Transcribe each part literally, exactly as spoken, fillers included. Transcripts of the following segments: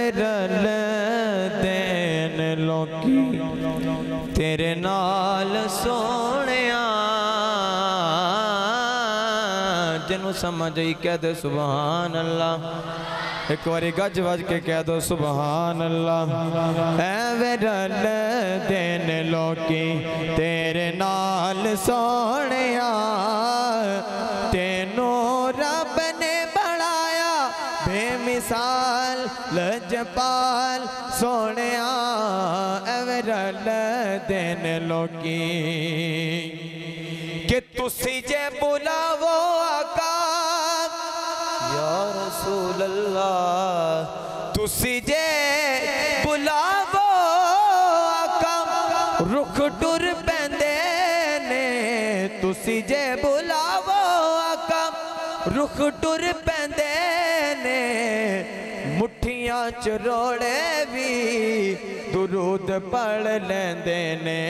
رل دین لوکی تیرے نال سونیا جنوں سمجھ آئی کہہ دے سبحان اللہ ایک واری گج وج کے کہہ دو سبحان اللہ اے رل دین لوکی تیرے نال سونیا تینوں رب نے بڑھایا بے مثال لجپال سونیا اے رل دین لوکی کہ تسی جے بلاو آقا یا رسول اللہ تسی جے بلاو آقا رخ ٹر پیندے نے تسی جے بلاو آقا رخ ٹر پیندے نے مٹھیاں چروڑے بھی درود پڑھ لیندے نے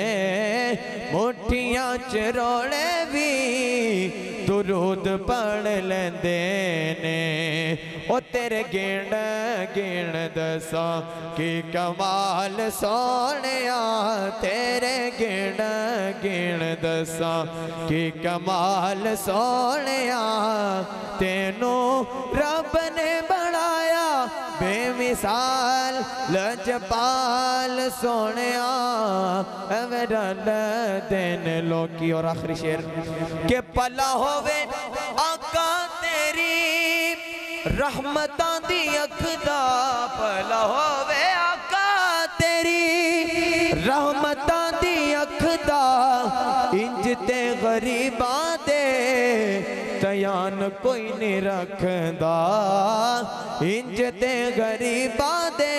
مٹھیاں چروڑے بھی درود پڑھ لیندے نے او تیرے گیڑ گیڑ دساں کی کمال سونیا تیرے گیڑ گیڑ دساں کی کمال سونیا تینوں رب نے بڑھایا بے مثال لجپال سونیا اے رل دین لوکی اور آخری شعر کہ پلا ہووے آقا تیری رحمتاں دی اکھدا پلا ہووے آقا تیری رحمتاں دی اکھدا انج تے غریباں دے تیان کوئی نہیں رکھدا انج تے غریباں دے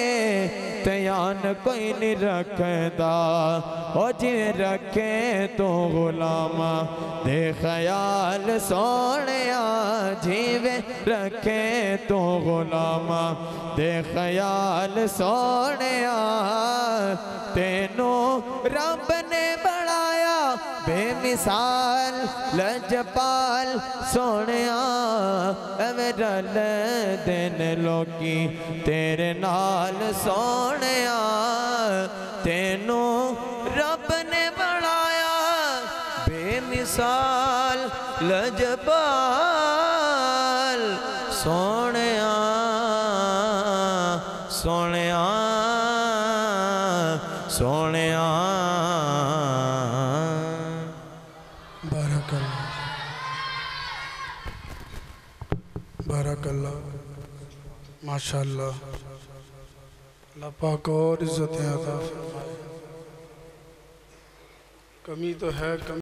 تیان کوئی نہیں رکھدا او جی رکھے تو غلامہ دے خیال سونیا جیوے رکھے تو غلامہ دے خیال سونیا تینوں رب نے بڑھایا بے مثال لجپال سونیا اے رل دین لوکی تیرے نال سونیا تینوں رب نے بڑھایا بے مثال لجپال سونیا سونیا سونیا بارک اللہ بارک اللہ ماشاءاللہ اللہ پاک اور عزتیں عطا فرمائے کمی تو ہے کمی